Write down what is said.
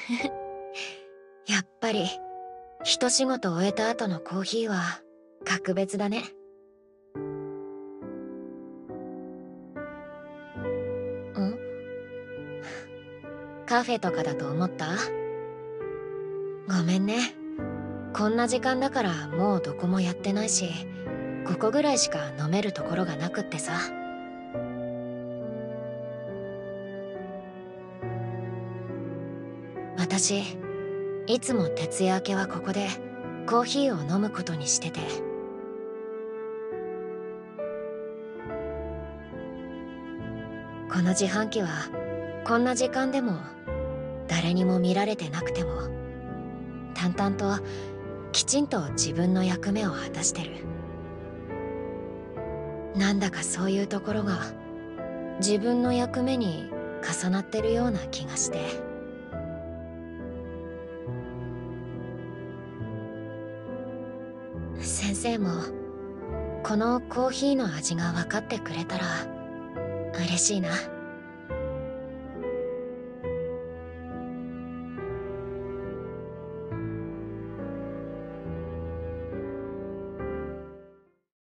やっぱり一仕事終えた後のコーヒーは格別だね。ん？カフェとかだと思った？ごめんね。こんな時間だからもうどこもやってないし、ここぐらいしか飲めるところがなくってさ。私、いつも徹夜明けはここでコーヒーを飲むことにしてて。この自販機はこんな時間でも誰にも見られてなくても淡々ときちんと自分の役目を果たしてる。なんだかそういうところが自分の役目に重なってるような気がして。先生もこのコーヒーの味が分かってくれたら嬉しいな。